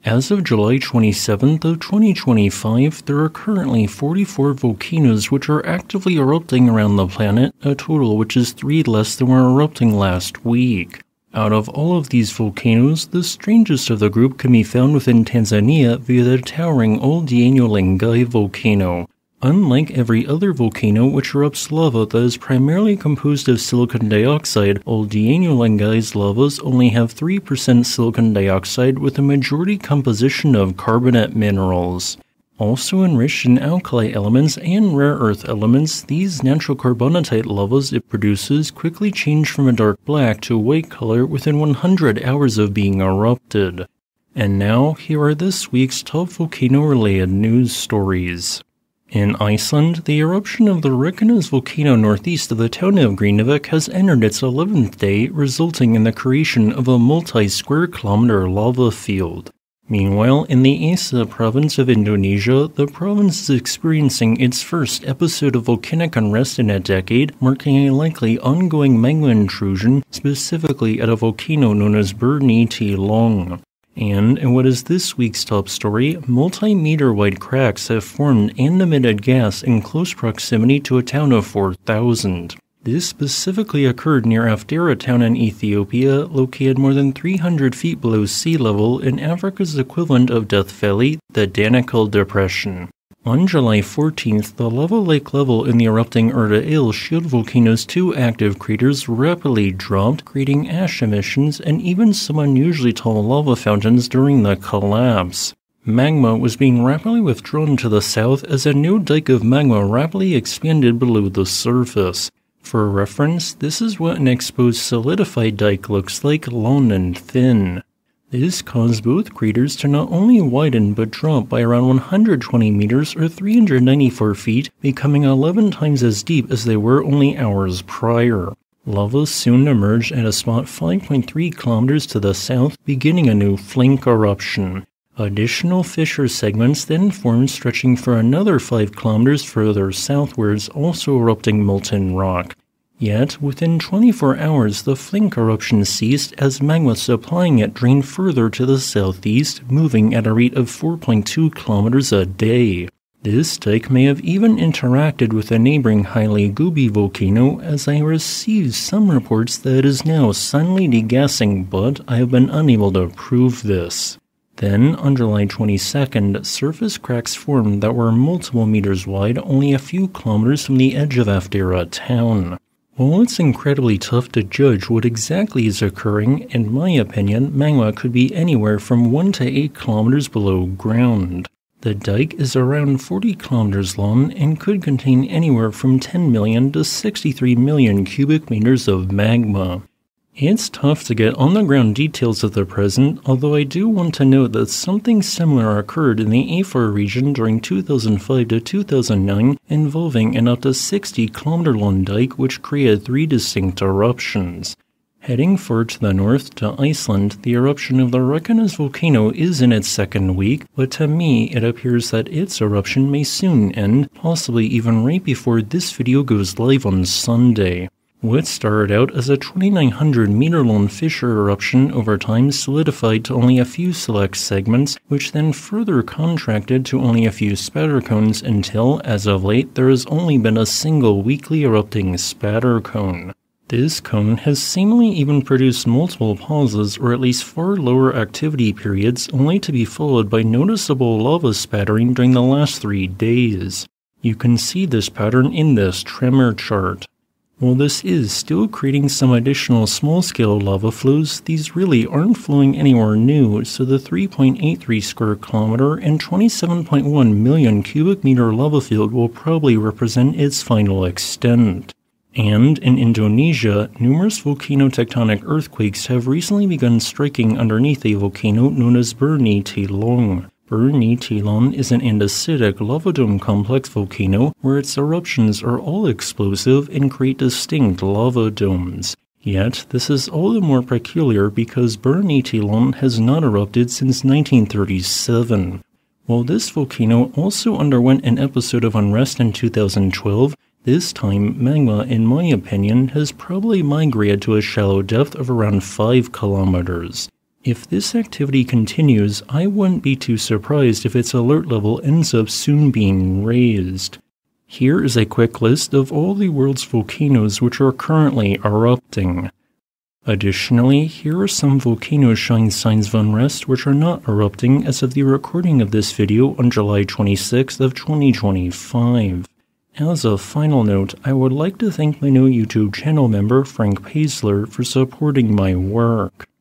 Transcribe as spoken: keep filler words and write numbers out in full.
As of July twenty-seventh of twenty twenty-five, there are currently forty-four volcanoes which are actively erupting around the planet, a total which is three less than were erupting last week. Out of all of these volcanoes, the strangest of the group can be found within Tanzania via the towering Ol Doinyo Lengai volcano. Unlike every other volcano which erupts lava that is primarily composed of silicon dioxide, Ol Doinyo Lengai's lavas only have three percent silicon dioxide with a majority composition of carbonate minerals. Also enriched in alkali elements and rare earth elements, these natural carbonatite lavas it produces quickly change from a dark black to a white color within one hundred hours of being erupted. And now, here are this week's top volcano-related news stories. In Iceland, the eruption of the Reykjanes volcano northeast of the town of Greenavik has entered its eleventh day, resulting in the creation of a multi-square kilometer lava field. Meanwhile, in the Aceh province of Indonesia, the province is experiencing its first episode of volcanic unrest in a decade, marking a likely ongoing magma intrusion, specifically at a volcano known as Telong. And in what is this week's top story, multi-meter wide cracks have formed and emitted gas in close proximity to a town of four thousand. This specifically occurred near Erta town in Ethiopia, located more than three hundred feet below sea level in Africa's equivalent of Death Valley, the Danakil Depression. On July fourteenth, the lava lake level in the erupting Erta shield volcano's two active craters rapidly dropped, creating ash emissions and even some unusually tall lava fountains during the collapse. Magma was being rapidly withdrawn to the south as a new dike of magma rapidly expanded below the surface. For reference, this is what an exposed solidified dike looks like, long and thin. This caused both craters to not only widen but drop by around one hundred twenty meters or three hundred ninety-four feet, becoming eleven times as deep as they were only hours prior. Lava soon emerged at a spot five point three kilometers to the south, beginning a new flank eruption. Additional fissure segments then formed, stretching for another five kilometers further southwards, also erupting molten rock. Yet, within twenty-four hours, the flank eruption ceased as magma supplying it drained further to the southeast, moving at a rate of four point two kilometers a day. This dike may have even interacted with the neighboring Haile Gobi volcano, as I received some reports that it is now silently degassing, but I have been unable to prove this. Then, on July twenty-second, surface cracks formed that were multiple meters wide, only a few kilometers from the edge of Erta town. While it's incredibly tough to judge what exactly is occurring, in my opinion, magma could be anywhere from one to eight kilometers below ground. The dike is around forty kilometers long and could contain anywhere from ten million to sixty-three million cubic meters of magma. It's tough to get on-the-ground details of the present, although I do want to note that something similar occurred in the Afar region during two thousand five to two thousand nine, involving an up to sixty kilometer long dike which created three distinct eruptions. Heading far to the north to Iceland, the eruption of the Reykjanes volcano is in its second week, but to me it appears that its eruption may soon end, possibly even right before this video goes live on Sunday. What started out as a twenty-nine hundred meter long fissure eruption over time solidified to only a few select segments, which then further contracted to only a few spatter cones until, as of late, there has only been a single weekly erupting spatter cone. This cone has seemingly even produced multiple pauses or at least far lower activity periods, only to be followed by noticeable lava spattering during the last three days. You can see this pattern in this tremor chart. While this is still creating some additional small-scale lava flows, these really aren't flowing anywhere new, so the three point eight three square kilometer and twenty-seven point one million cubic meter lava field will probably represent its final extent. And in Indonesia, numerous volcano-tectonic earthquakes have recently begun striking underneath a volcano known as Telong. Telong is an andesitic lava dome complex volcano where its eruptions are all explosive and create distinct lava domes. Yet, this is all the more peculiar because Telong has not erupted since nineteen thirty-seven. While this volcano also underwent an episode of unrest in two thousand twelve, this time magma, in my opinion, has probably migrated to a shallow depth of around five kilometers. If this activity continues, I wouldn't be too surprised if its alert level ends up soon being raised. Here is a quick list of all the world's volcanoes which are currently erupting. Additionally, here are some volcanoes showing signs of unrest which are not erupting as of the recording of this video on July twenty-sixth of twenty twenty-five. As a final note, I would like to thank my new YouTube channel member Frank Paisler for supporting my work.